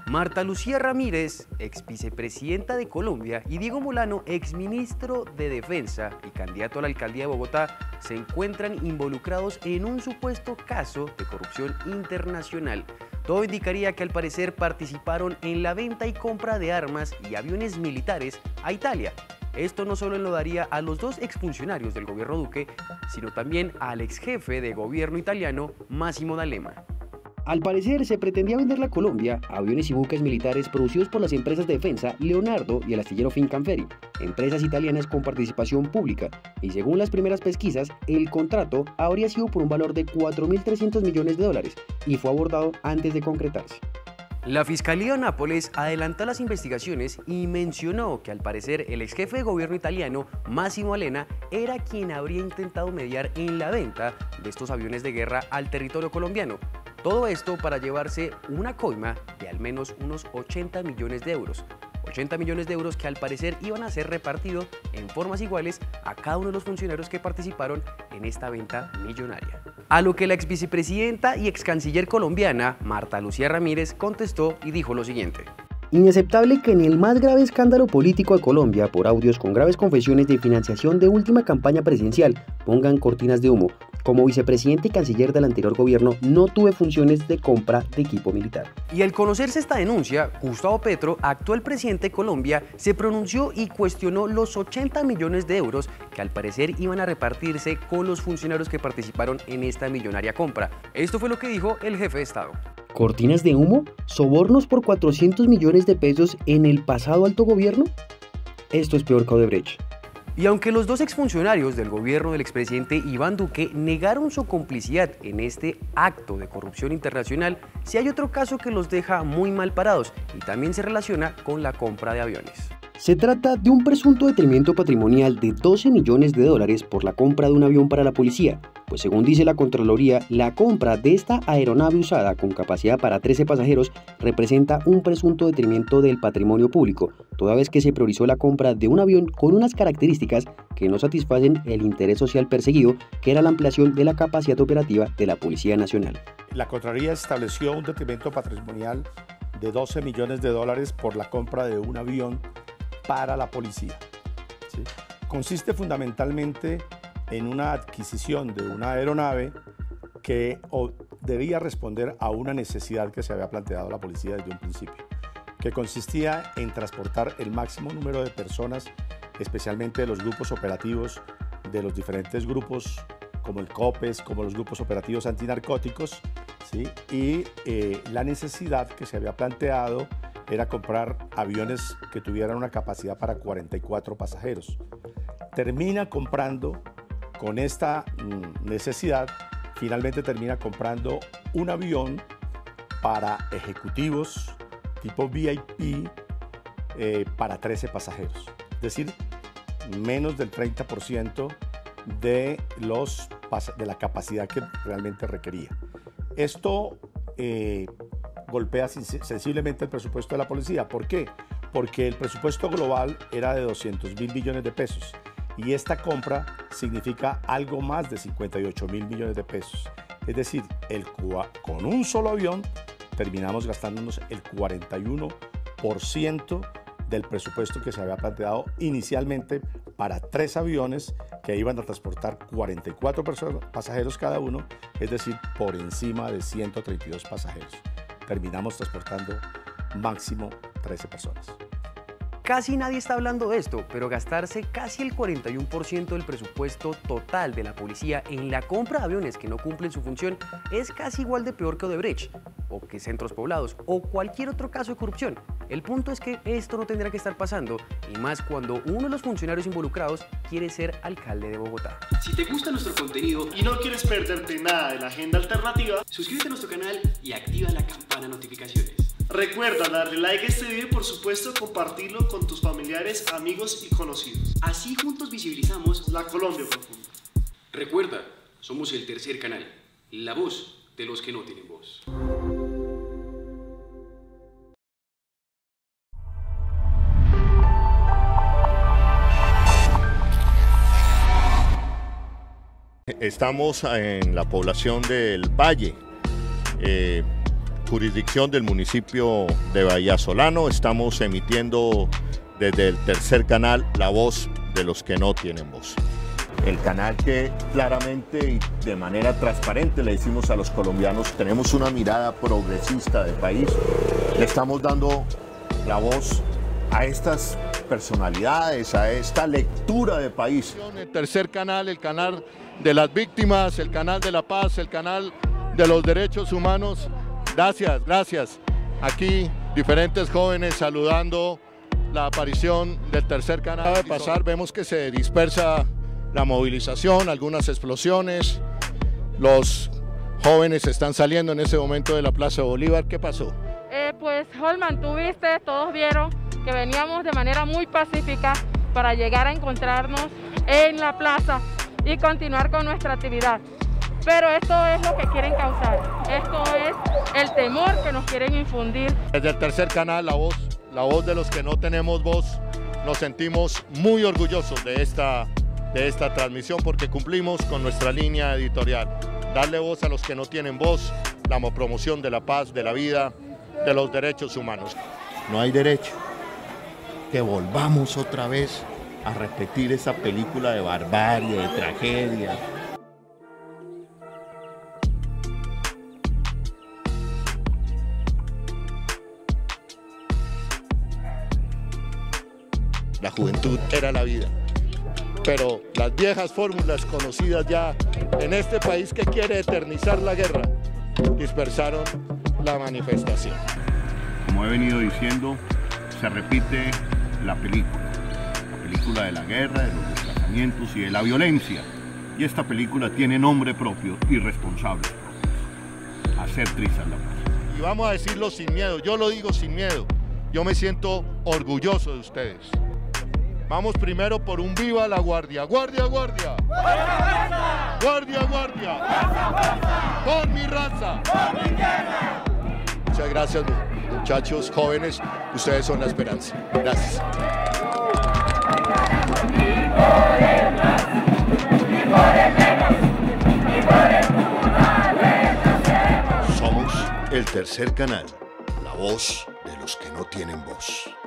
Marta Lucía Ramírez, ex vicepresidenta de Colombia, y Diego Molano, ex ministro de Defensa y candidato a la alcaldía de Bogotá, se encuentran involucrados en un supuesto caso de corrupción internacional. Todo indicaría que al parecer participaron en la venta y compra de armas y aviones militares a Italia. Esto no solo enlodaría a los dos exfuncionarios del gobierno Duque, sino también al ex jefe de gobierno italiano, Massimo D'Alema. Al parecer, se pretendía venderle a Colombia aviones y buques militares producidos por las empresas de defensa Leonardo y el astillero Fincantieri, empresas italianas con participación pública, y según las primeras pesquisas, el contrato habría sido por un valor de 4.300 millones de dólares y fue abordado antes de concretarse. La Fiscalía de Nápoles adelantó las investigaciones y mencionó que al parecer el ex jefe de gobierno italiano, Massimo D'Alema, era quien habría intentado mediar en la venta de estos aviones de guerra al territorio colombiano. Todo esto para llevarse una coima de al menos unos 80 millones de euros. 80 millones de euros que al parecer iban a ser repartidos en formas iguales a cada uno de los funcionarios que participaron en esta venta millonaria. A lo que la ex vicepresidenta y ex canciller colombiana, Marta Lucía Ramírez, contestó y dijo lo siguiente. Inaceptable que en el más grave escándalo político de Colombia, por audios con graves confesiones de financiación de última campaña presidencial, pongan cortinas de humo. Como vicepresidente y canciller del anterior gobierno, no tuve funciones de compra de equipo militar. Y al conocerse esta denuncia, Gustavo Petro, actual presidente de Colombia, se pronunció y cuestionó los 80 millones de euros que al parecer iban a repartirse con los funcionarios que participaron en esta millonaria compra. Esto fue lo que dijo el jefe de Estado. ¿Cortinas de humo? ¿Sobornos por 400 millones de pesos en el pasado alto gobierno? Esto es peor que Odebrecht. Y aunque los dos exfuncionarios del gobierno del expresidente Iván Duque negaron su complicidad en este acto de corrupción internacional, sí hay otro caso que los deja muy mal parados y también se relaciona con la compra de aviones. Se trata de un presunto detrimento patrimonial de 12 millones de dólares por la compra de un avión para la policía, pues según dice la Contraloría, la compra de esta aeronave usada con capacidad para 13 pasajeros representa un presunto detrimento del patrimonio público, toda vez que se priorizó la compra de un avión con unas características que no satisfacen el interés social perseguido, que era la ampliación de la capacidad operativa de la Policía Nacional. La Contraloría estableció un detrimento patrimonial de 12 millones de dólares por la compra de un avión para la policía. ¿Sí? Consiste fundamentalmente en una adquisición de una aeronave que debía responder a una necesidad que se había planteado la policía desde un principio, que consistía en transportar el máximo número de personas, especialmente de los grupos operativos de los diferentes grupos como el COPES, como los grupos operativos antinarcóticos, ¿sí? Y la necesidad que se había planteado era comprar aviones que tuvieran una capacidad para 44 pasajeros. Termina comprando, con esta necesidad, finalmente termina comprando un avión para ejecutivos tipo VIP para 13 pasajeros. Es decir, menos del 30% de la capacidad que realmente requería. Esto golpea sensiblemente el presupuesto de la policía. ¿Por qué? Porque el presupuesto global era de 200.000 millones de pesos y esta compra significa algo más de 58.000 millones de pesos. Es decir, con un solo avión terminamos gastándonos el 41% del presupuesto que se había planteado inicialmente para 3 aviones que iban a transportar 44 pasajeros cada uno, es decir, por encima de 132 pasajeros. Terminamos transportando máximo 13 personas. Casi nadie está hablando de esto, pero gastarse casi el 41% del presupuesto total de la policía en la compra de aviones que no cumplen su función es casi igual de peor que Odebrecht, o que Centros Poblados, o cualquier otro caso de corrupción. El punto es que esto no tendrá que estar pasando, y más cuando uno de los funcionarios involucrados quiere ser alcalde de Bogotá. Si te gusta nuestro contenido y no quieres perderte nada de la agenda alternativa, suscríbete a nuestro canal y activa la campana de notificaciones. Recuerda darle like a este video y por supuesto compartirlo con tus familiares, amigos y conocidos. Así juntos visibilizamos la Colombia profunda. Recuerda, somos el tercer canal, la voz de los que no tienen voz. Estamos en la población del Valle. jurisdicción del municipio de Bahía Solano. Estamos emitiendo desde el tercer canal la voz de los que no tienen voz. El canal que claramente y de manera transparente le decimos a los colombianos, tenemos una mirada progresista del país, le estamos dando la voz a estas personalidades, a esta lectura de país. El tercer canal, el canal de las víctimas, el canal de la paz, el canal de los derechos humanos. Gracias, gracias. Aquí diferentes jóvenes saludando la aparición del tercer canal. Acaba de pasar, vemos que se dispersa la movilización, algunas explosiones. Los jóvenes están saliendo en ese momento de la Plaza Bolívar. ¿Qué pasó? Pues Holman, tú viste, todos vieron que veníamos de manera muy pacífica para llegar a encontrarnos en la plaza y continuar con nuestra actividad. Pero esto es lo que quieren causar, esto es el temor que nos quieren infundir. Desde el tercer canal, la voz de los que no tenemos voz, nos sentimos muy orgullosos de esta transmisión porque cumplimos con nuestra línea editorial. Darle voz a los que no tienen voz, la promoción de la paz, de la vida, de los derechos humanos. No hay derecho que volvamos otra vez a repetir esa película de barbarie, de tragedia. La juventud era la vida, pero las viejas fórmulas conocidas ya en este país que quiere eternizar la guerra, dispersaron la manifestación. Como he venido diciendo, se repite la película de la guerra, de los desplazamientos y de la violencia. Y esta película tiene nombre propio y responsables propios: hacer trizas la paz. Y vamos a decirlo sin miedo, yo lo digo sin miedo, yo me siento orgulloso de ustedes. Vamos primero por un viva la guardia. ¡Guardia, guardia! ¡Guardia, guardia! ¡Por mi raza! ¡Por mi tierra! Muchas gracias, muchachos jóvenes. Ustedes son la esperanza. Gracias. Somos el tercer canal, la voz de los que no tienen voz.